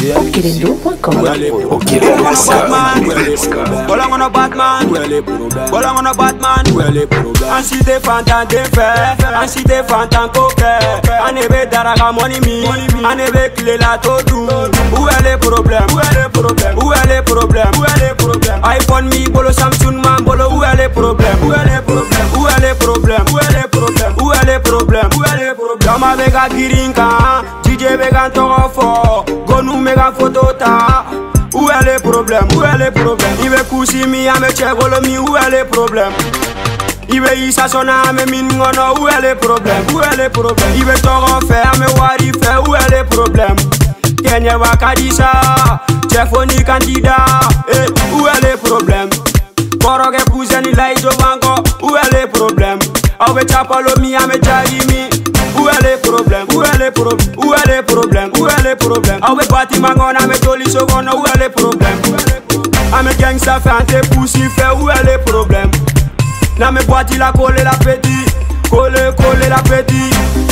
Okelendo.com. Bolong on a Batman, bolong on a Batman. And si te fantan te fait, and si te fantan coquet. And ebe daraga money mi, and ebe clé la tout. Où est le problème? Où est le problème? Où est le problème? Où est le problème? iPhone mi, bolo Samsung man, bolo où est le problème? Où est le problème? Où est le problème? Où est le problème? Où est le problème? Où est le problème? Yama bega girinka, DJ bega toro gonu mega photo ta. Où est le problème? Où est le problème? Il veut coucher mi à me checkolo mi. Où est le problème? Il veut y s'assona me mingono. Où est le problème? Où est le problème? Il veut toro faire me wari faire. Où est le problème? Kenya wakadisa, Chefoni candidat. Où est le problème? Koroge kuzeni laizo bango. Où est le problème? Awe chapalo mi ame jarimi. Où est le problème? Où est le problème? Où est le problème? Où est le problème? Awe bati mangon ame toli sogono. Où est le problème? Ame gangsta fante poussi fait. Où est le problème? Name boiti la colle la petit. Colle la petit.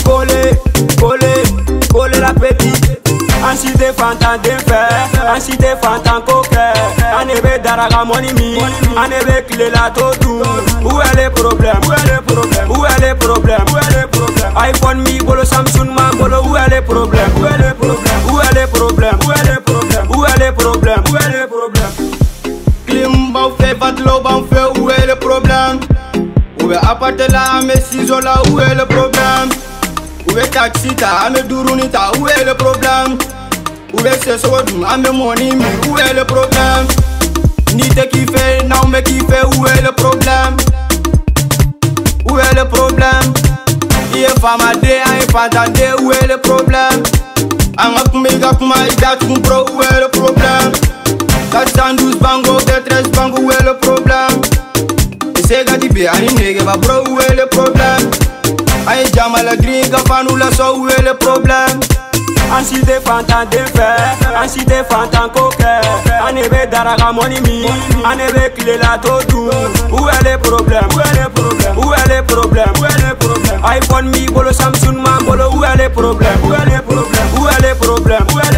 Colle la petit. Ansi te fantan te fait, ansi te fantan coquet. Anebe daraga money mi, anebe clé la tout. Où est le problème? Où est le problème? Où est le problème? Où est le problème? iPhone mi, bolo Samsung man, bolo où est le problème? Où est le problème? Où est le problème? Où est le problème? Où est le problème? Où est le problème? Clim bau fait, batlo bau fait, où est le problème? Où est apparté là, mes ciseaux là, où est le problème? Où est taxi ta, ame durunita, où est le problème? Où est ce sodou, ame money mi, où est le problème? Ni te kiffe, non me kiffe, où est le problème? Où est le problème? Il est femme à dé, il est fantandé, où est le problème? Angak mega kuma, il a tout pro, où est le problème? 412 bango, 13 bango, où est le problème? Et c'est gadi bé, ani nege va bro, où est le problème? Aïe jama la gringa fanou la so, où est le problème? Ansi te fantan te fait, ansi te fantan coquet. Anebe daraga money mi, anebe clé la tout. Où est le problème? Où est le problème? Où est le problème? Où est le problème? iPhone mi, bolo Samsung man, bolo où est le problème? Où est le problème? Où est le problème? Où est